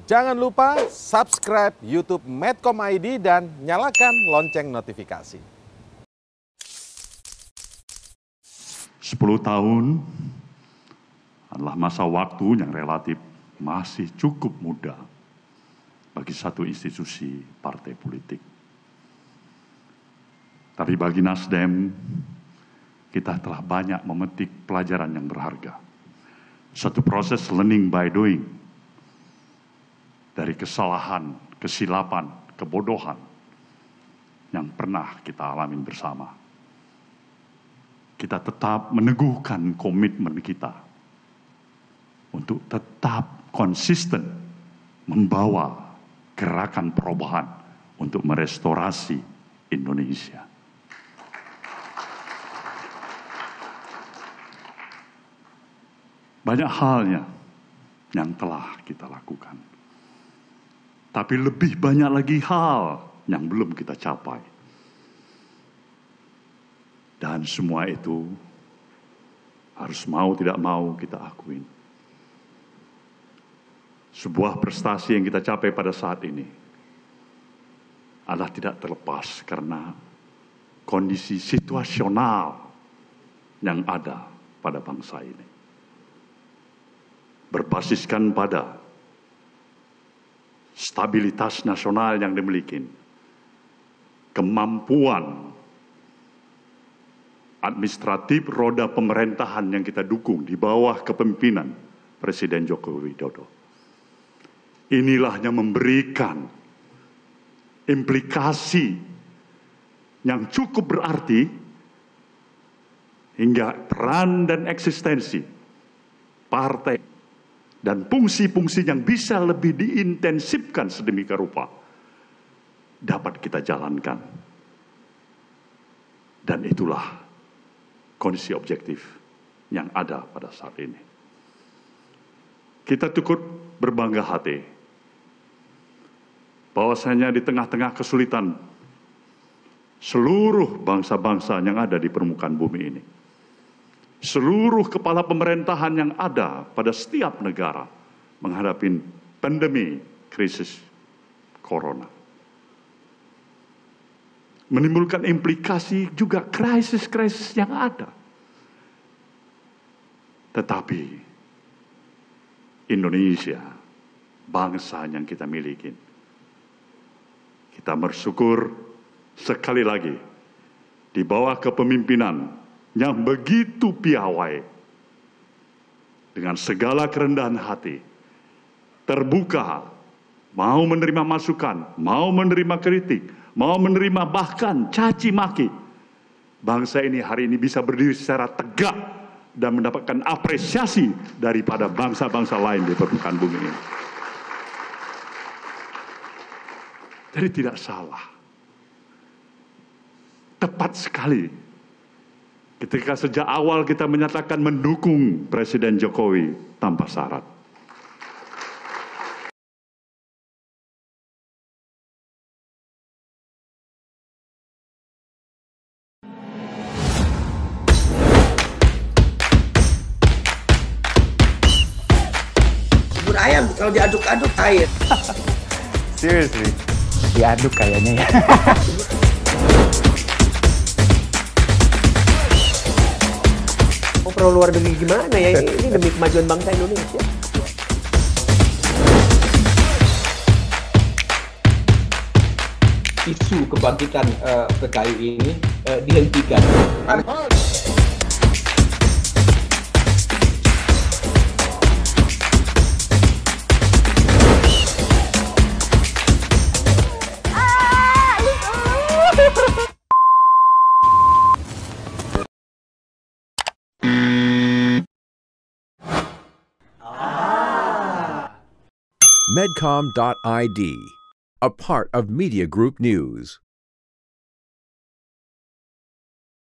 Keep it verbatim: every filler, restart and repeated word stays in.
Jangan lupa subscribe YouTube Medcom I D dan nyalakan lonceng notifikasi. Sepuluh tahun adalah masa waktu yang relatif masih cukup muda bagi satu institusi partai politik. Tapi bagi Nasdem, kita telah banyak memetik pelajaran yang berharga. Satu proses learning by doing. Dari kesalahan, kesilapan, kebodohan yang pernah kita alami bersama. Kita tetap meneguhkan komitmen kita untuk tetap konsisten membawa gerakan perubahan untuk merestorasi Indonesia. Banyak halnya yang telah kita lakukan. Tapi lebih banyak lagi hal yang belum kita capai. Dan semua itu harus mau tidak mau kita akuin. Sebuah prestasi yang kita capai pada saat ini adalah tidak terlepas karena kondisi situasional yang ada pada bangsa ini. Berbasiskan pada stabilitas nasional yang dimiliki, kemampuan administratif roda pemerintahan yang kita dukung di bawah kepemimpinan Presiden Joko Widodo. Inilah yang memberikan implikasi yang cukup berarti hingga peran dan eksistensi partai dan fungsi-fungsi yang bisa lebih diintensifkan sedemikian rupa dapat kita jalankan. Dan itulah kondisi objektif yang ada pada saat ini. Kita cukup berbangga hati bahwasanya di tengah-tengah kesulitan seluruh bangsa-bangsa yang ada di permukaan bumi ini, seluruh kepala pemerintahan yang ada pada setiap negara menghadapi pandemi krisis corona. Menimbulkan implikasi juga krisis-krisis yang ada. Tetapi Indonesia, bangsa yang kita miliki, kita bersyukur sekali lagi di bawah kepemimpinan yang begitu piawai, dengan segala kerendahan hati, terbuka, mau menerima masukan, mau menerima kritik, mau menerima bahkan caci maki. Bangsa ini hari ini bisa berdiri secara tegak dan mendapatkan apresiasi daripada bangsa-bangsa lain di permukaan bumi ini. Jadi tidak salah, tepat sekali ketika sejak awal kita menyatakan mendukung Presiden Jokowi tanpa syarat. Bubur ayam kalau diaduk-aduk cair. Seriously, diaduk kayaknya ya. Mau perlu luar negeri gimana ya? Ini demi kemajuan bangsa Indonesia. Isu kebangkitan uh, P K I ini uh, dihentikan. Medcom dot I D, a part of Media Group News.